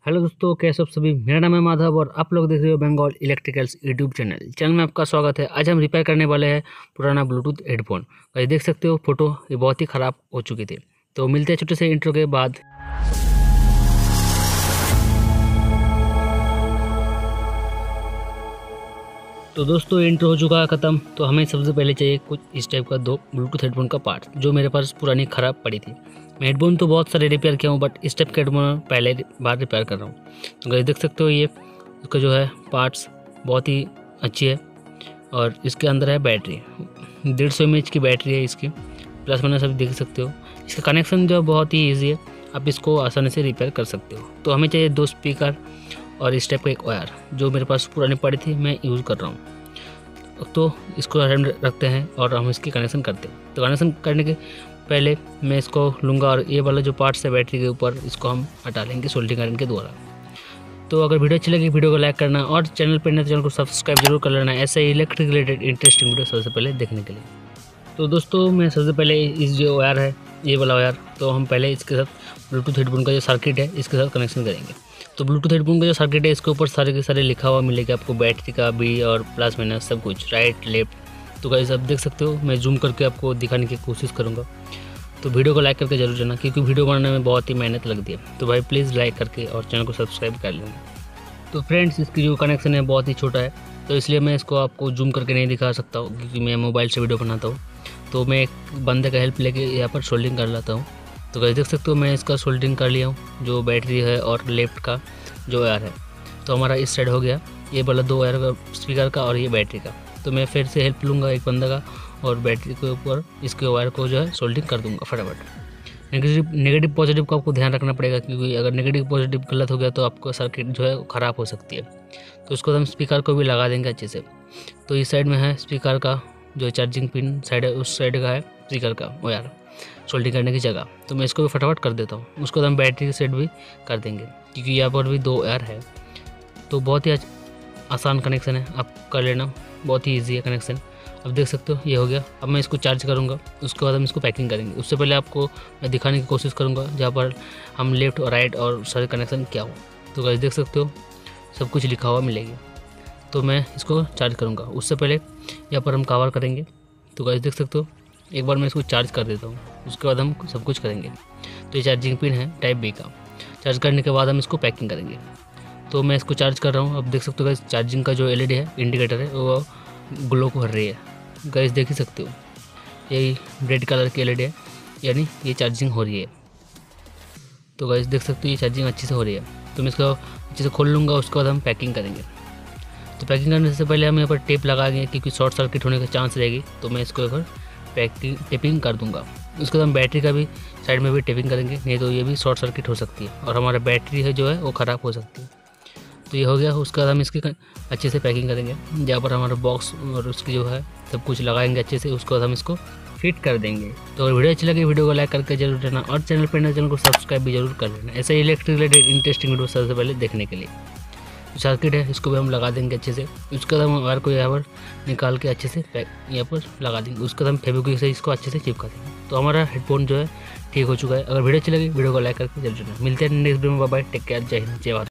Hello दोस्तों, कैसे हो आप सभी। मेरा नाम है माधव और आप लोग देख रहे हो बंगाल इलेक्ट्रिकल्स यूट्यूब चैनल में आपका स्वागत है। आज हम रिपेयर करने वाले हैं पुराना ब्लूटूथ हेडफोन। ये देख सकते हो फोटो, ये बहुत ही ख़राब हो चुकी थी। तो मिलते हैं छोटे से इंट्रो के बाद। तो दोस्तों इंट्रो हो चुका है ख़त्म। तो हमें सबसे पहले चाहिए कुछ इस टाइप का दो ब्लूटूथ हेडफोन का पार्ट जो मेरे पास पुरानी ख़राब पड़ी थी। मैं हेडफोन तो बहुत सारे रिपेयर किया हूँ, बट इस टाइप के हेडफोन पहले बार रिपेयर कर रहा हूँ। तो गाइस देख सकते हो ये इसका जो है पार्ट्स बहुत ही अच्छी है। और इसके अंदर है बैटरी, 150 mAh की बैटरी है इसकी, प्लस माइनस आप देख सकते हो। इसका कनेक्शन जो बहुत ही ईजी है, आप इसको आसानी से रिपेयर कर सकते हो। तो हमें चाहिए 2 स्पीकर और इस टाइप का एक वायर जो मेरे पास पुरानी पड़ी थी, मैं यूज़ कर रहा हूँ। तो इसको रखते हैं और हम इसकी कनेक्शन करते हैं। तो कनेक्शन करने के पहले मैं इसको लूँगा और ये वाला जो पार्ट्स है बैटरी के ऊपर, इसको हम हटा लेंगे सोल्डरिंग आयरन के द्वारा। तो अगर वीडियो अच्छी लगी वीडियो को लाइक करना और चैनल पर नए चैनल को सब्सक्राइब जरूर कर लेना, ऐसे ही इलेक्ट्रिक रिलेटेड इंटरेस्टिंग वीडियो सबसे पहले देखने के लिए। तो दोस्तों मैं सबसे पहले इस जो वायर है, ये वाला वायर, तो हम पहले इसके साथ ब्लूटूथ हेडफोन का जो सर्किट है इसके साथ कनेक्शन करेंगे। तो ब्लूटूथ हेडफोन का जो सर्किट है इसके ऊपर सारे के सारे लिखा हुआ मिलेगा आपको, बैटरी का भी और प्लस माइनस सब कुछ, राइट लेफ्ट। तो गाइस आप देख सकते हो, मैं जूम करके आपको दिखाने की कोशिश करूँगा। तो वीडियो को लाइक करके जरूर जाना, क्योंकि वीडियो बनाने में बहुत ही मेहनत लगती है। तो भाई प्लीज़ लाइक करके और चैनल को सब्सक्राइब कर लेना। तो फ्रेंड्स इसकी जो कनेक्शन है बहुत ही छोटा है, तो इसलिए मैं इसको आपको जूम करके नहीं दिखा सकता हूँ, क्योंकि मैं मोबाइल से वीडियो बनाता हूँ। तो मैं एक बंदे का हेल्प लेके यहाँ पर सोल्डरिंग कर लेता हूँ। तो गाइस देख सकते हो मैं इसका सोल्डरिंग कर लिया हूँ, जो बैटरी है और लेफ्ट का जो वायर है। तो हमारा इस साइड हो गया, ये वाला 2 वायर का स्पीकर का और ये बैटरी का। तो मैं फिर से हेल्प लूँगा एक बंदा का और बैटरी के ऊपर इसके वायर को जो है सोल्डरिंग कर दूँगा फटाफट। नेगेटिव पॉजिटिव का आपको ध्यान रखना पड़ेगा, क्योंकि अगर नेगेटिव पॉजिटिव गलत हो गया तो आपको सर्किट जो है ख़राब हो सकती है। तो उसको हम स्पीकर को भी लगा देंगे अच्छे से। तो इस साइड में है स्पीकर का जो चार्जिंग पिन साइड है, उस साइड का है स्पीकर का वायर सोल्डरिंग करने की जगह। तो मैं इसको भी फटाफट कर देता हूँ। उसको हम बैटरी के साइड भी कर देंगे, क्योंकि यहाँ पर भी 2 वायर है। तो बहुत ही आसान कनेक्शन है, आप कर लेना, बहुत ही ईजी है कनेक्शन। अब देख सकते हो ये हो गया। अब मैं इसको चार्ज करूँगा, उसके बाद हम इसको पैकिंग करेंगे। उससे पहले आपको मैं दिखाने की कोशिश करूँगा जहाँ पर हम लेफ़्ट और राइट और सारे कनेक्शन क्या हो। तो गाइस देख सकते हो सब कुछ लिखा हुआ मिलेगी। तो मैं इसको चार्ज करूँगा, उससे पहले यहाँ पर हम कवर करेंगे। तो गाइस देख सकते हो एक बार मैं इसको चार्ज कर देता हूँ, उसके बाद हम सब कुछ करेंगे। तो ये चार्जिंग पिन है टाइप बी का। चार्ज करने के बाद हम इसको पैकिंग करेंगे। तो मैं इसको चार्ज कर रहा हूँ। अब देख सकते हो गाइस चार्जिंग का जो LED है, इंडिकेटर है, वो ग्लो कर रही है। गाइस देख ही सकते हो, यही रेड कलर की LED है, यानी ये चार्जिंग हो रही है। तो गाइस देख सकते हो ये चार्जिंग अच्छी से हो रही है। तो मैं इसको अच्छे से खोल लूँगा, उसके बाद हम पैकिंग करेंगे। तो पैकिंग करने से पहले हम यहाँ पर टेप लगाएंगे, क्योंकि शॉर्ट सर्किट होने का चांस रहेगी। तो मैं इसको एक बार टेपिंग कर दूँगा। उसके बाद हम बैटरी का भी साइड में भी टेपिंग करेंगे, नहीं तो ये भी शॉर्ट सर्किट हो सकती है और हमारा बैटरी है जो है वो ख़राब हो सकती है। तो ये हो गया। उसके बाद हम इसकी अच्छे से पैकिंग करेंगे, जहाँ पर हमारा बॉक्स और उसकी जो है सब कुछ लगाएंगे अच्छे से। उसके बाद हम इसको फिट कर देंगे। तो अगर वीडियो अच्छी लगी वीडियो को लाइक करके जरूर देना और चैनल पर नए चैनल को सब्सक्राइब भी जरूर कर लेना, ऐसे इलेक्ट्रिक रिलेटेड इंटरेस्टिंग वीडियो सबसे पहले देखने के लिए। सर्किट है इसको भी हम लगा देंगे अच्छे से। उसके बाद हम वायर को यहाँ पर निकाल के अच्छे से यहाँ पर लगा देंगे। उसके बाद हम फेविक्विक से इसको अच्छे से चिपका देंगे। तो हमारा हेडफोन जो है ठीक हो चुका है। अगर वीडियो अच्छी लगी वीडियो को लाइक करके जरूर देना। मिलते हैं नेक्स्ट वीडियो में। बाय बाय, टेक केयर, जय हिंद, जय भारत।